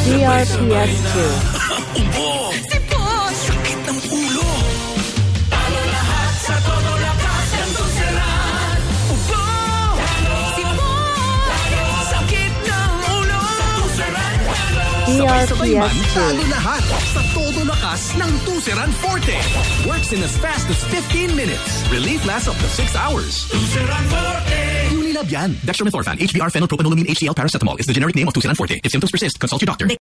DRPS 2. Ubo! Sipon! Sakit ng ulo! Talo lahat sa todo lakas ng Tuseran! Ubo! Sipon! Sakit ng ulo! Tuseran! DRPS 2. Talo lahat sa todo lakas ng Tuseran Forte! Works in as fast as 15 minutes. Relief lasts up to 6 hours. Tuseran Forte! Unilab yan. Dextromethorphan, HBr phenylpropanolamine HCl paracetamol is the generic name of Tuseran Forte. If symptoms persist, consult your doctor.